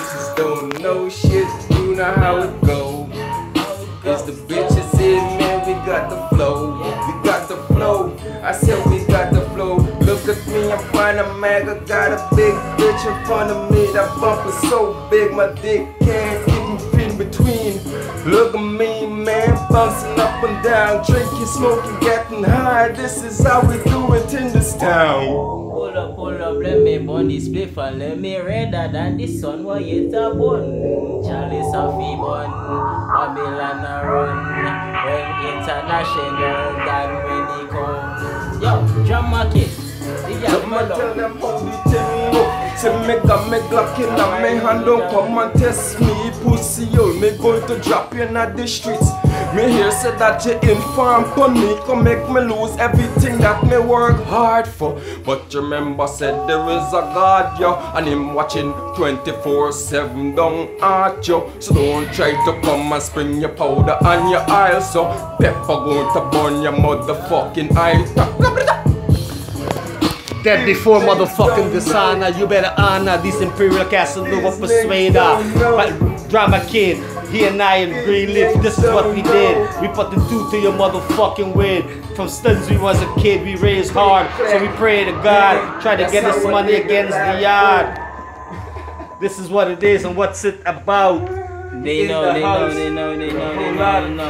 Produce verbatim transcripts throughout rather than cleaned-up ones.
bitches don't know shit, you know how it go. It's the bitches in, man, we got the flow. We got the flow, I said we got the flow. Look at me, I'm fine, I'm mad, I got a big bitch in front of me. That bump is so big, my dick can't even fit in between. Look at me, man, bouncing up and down, drinking, smoking, getting high. This is how we do it in this town. Hold up, hold up, let me burn this spliff and let me redder than the sun. Why you a bun? Charlie Safi bun, Babylon a run. When international, God when he come. Yo, drama kid, the young tell them how the thing look. Say me got me Glock in a me hand, don't come and test me, pussy yo. Me going to drop you in the streets. Me hear say that you inform on me, come make me lose everything that me work hard for. But remember said there is a God, yo, and him watching twenty-four seven down at you. So don't try to come and spring your powder on your eye, so pepper going to burn your motherfucking eye. Dead before motherfucking dishonor. You better honor these Imperial Casanova Persuader. But Drama Kid, he and I in Greenleaf, this is what we did. We put the two to your motherfucking win. From stunts we was a kid, we raised hard. So we pray to God, try to get this money against the yard. This is what it is and what's it about. They know, they know, they know, they know, they know, they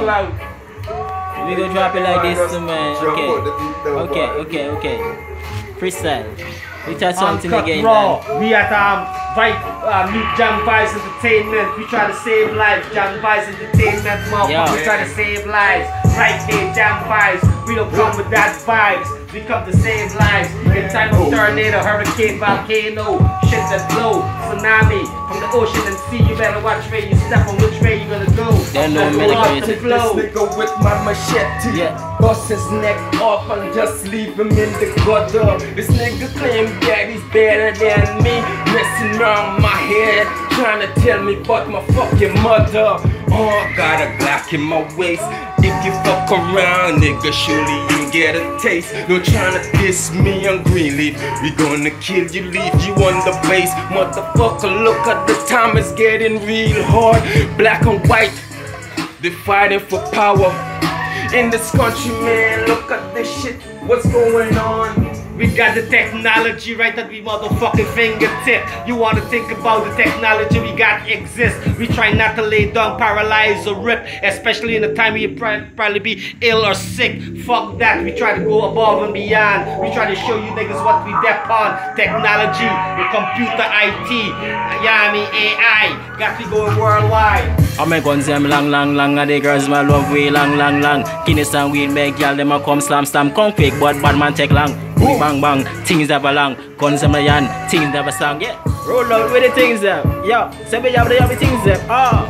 know. We gonna drop it like this too, man. Okay, okay, okay, okay. Freestyle. We try something again. Raw. We at um, right, uh, meet Jam Vibes Entertainment. We try to save lives. Jam Vibes Entertainment, motherfucker. We try to save lives. Right there, Jam Vibes. We don't come with that vibes. We come to save lives. In time of tornado, hurricane, volcano, shit that blow, tsunami from the ocean and sea. You better watch where you step on which way you gonna go. Then no medical. This nigga with my machete, yeah. Bust his neck off and just leave him in the gutter. This nigga claim that he's better than me, messing around my head, trying to tell me about my fucking mother. Oh, I got a Glock in my waist. If you fuck around, nigga, surely you get a taste. Don't tryna diss me on Greenleaf. We gonna kill you, leave you on the base. Motherfucker, look at the time, it's getting real hard. Black and white, they fighting for power in this country, man. Look at this shit, what's going on? We got the technology right at we motherfucking fingertip. You wanna think about the technology we got exists. We try not to lay down, paralyze or rip, especially in the time we probably be ill or sick. Fuck that, we try to go above and beyond. We try to show you niggas what we dep on. Technology, the computer I T, yeah, I mean A I, got me going worldwide. I make guns them long, long, long, and the girls my love way long, long, long. Guinness and weed make y'all them a come slam, slam, come quick, but bad man take long. Ooh. Bang, bang, things have a long, guns them a yan, things have a song, yeah. Roll out with the things them, yo. Say me have the have the things them, ah.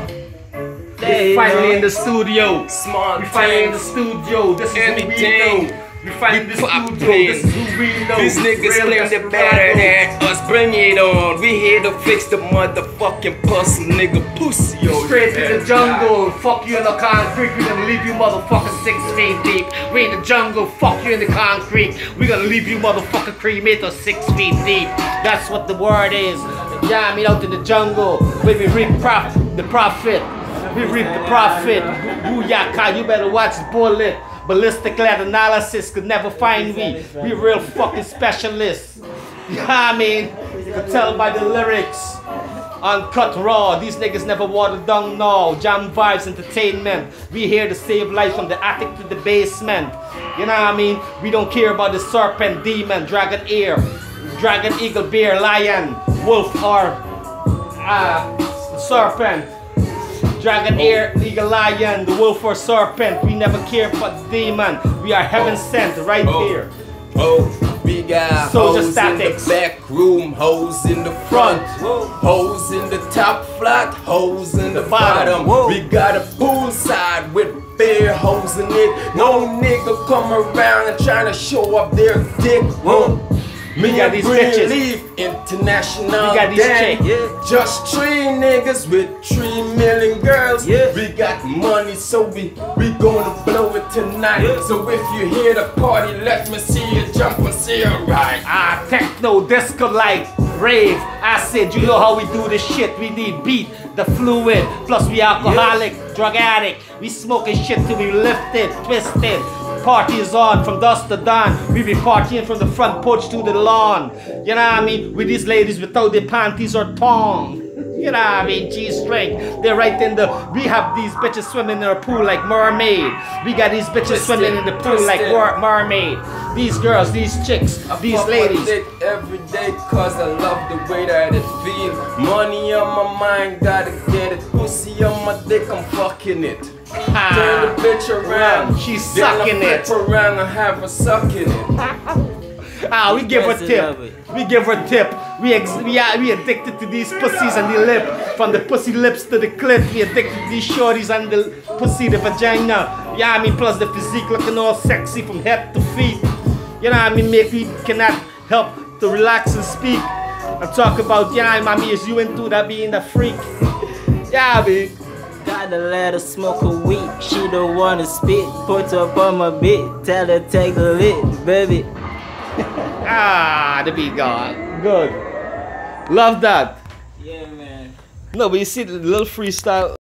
We finally in the studio. Smart we finally in the studio. This is who we know. We finally in the studio. This is who we know. These niggas claim they're better than us. Bring it on. We here to fix the motherfucking puzzle, nigga. Pussy, yo. Straight to the jungle. Fuck you in the concrete. We gonna leave you motherfuckers six feet deep. We in the jungle. Fuck you in the concrete. We gonna leave you motherfucker cremator six feet deep. That's what the word is. Yeah, I mean out in the jungle. Where we reap prof the profit. We reap the profit. Booyaka, you better watch Bullet. Ballistic lead analysis could never find we. We real fucking specialists. Yeah, I mean, you can tell by the lyrics. Uncut raw, these niggas never watered down now. Jam Vibes Entertainment. We here to save lives from the attic to the basement. You know what I mean? We don't care about the serpent, demon, dragon ear, dragon, eagle, bear, lion, wolf, or uh, serpent. Dragon ear, eagle, lion, the wolf or serpent. We never care for the demon. We are heaven sent right oh. here. Oh, we got Soldier hoes statics. in the back room, hoes in the front, Whoa. Hoes in the top flat, hoes in the, the bottom. bottom. We got a poolside with bare hoes in it. No nigga come around and trying to show up their dick. Whoa. Me we got these bitches. Leave international. We got these chicks. Yeah. Just three niggas with three million girls. Yeah. We got money, so we we gonna blow it tonight. Yeah. So if you hear the party, let me see you jump and see it right. Ah, techno disco like rave, acid, you know how we do this shit. We need beat, the fluid, plus we alcoholic, yeah. drug addict. We smoking shit till we lifted, twisted. Party is on from dusk to dawn. We be partying from the front porch to the lawn. You know what I mean? With these ladies without their panties or thong. You know what I mean? G-string. They're right in the... We have these bitches swimming in our pool like mermaid. We got these bitches twisted, swimming in the pool twisted. like mermaid. These girls, these chicks, I these fuck ladies. my dick every day cause I love the way that it feel. Money on my mind, gotta get it. Pussy on my dick, I'm fucking it. Ah, Turn the bitch around, she's sucking then I it. flip around and have her sucking it. Ah, we give her tip. We give her tip. We ex we are we addicted to these pussies and the lip. From the pussy lips to the clit, we addicted to these shorties and the pussy, the vagina. Yeah, I mean, plus the physique looking all sexy from head to feet. You know what I mean? Make we cannot help to relax and speak and talk about. Yeah, mommy, is you into that being a freak? Yeah, babe. Gotta let her smoke a weed. She don't wanna spit. Put up on my bit. Tell her take the lid, baby. Ah, the beat gone. Good. Love that. Yeah, man. No, but you see the little freestyle.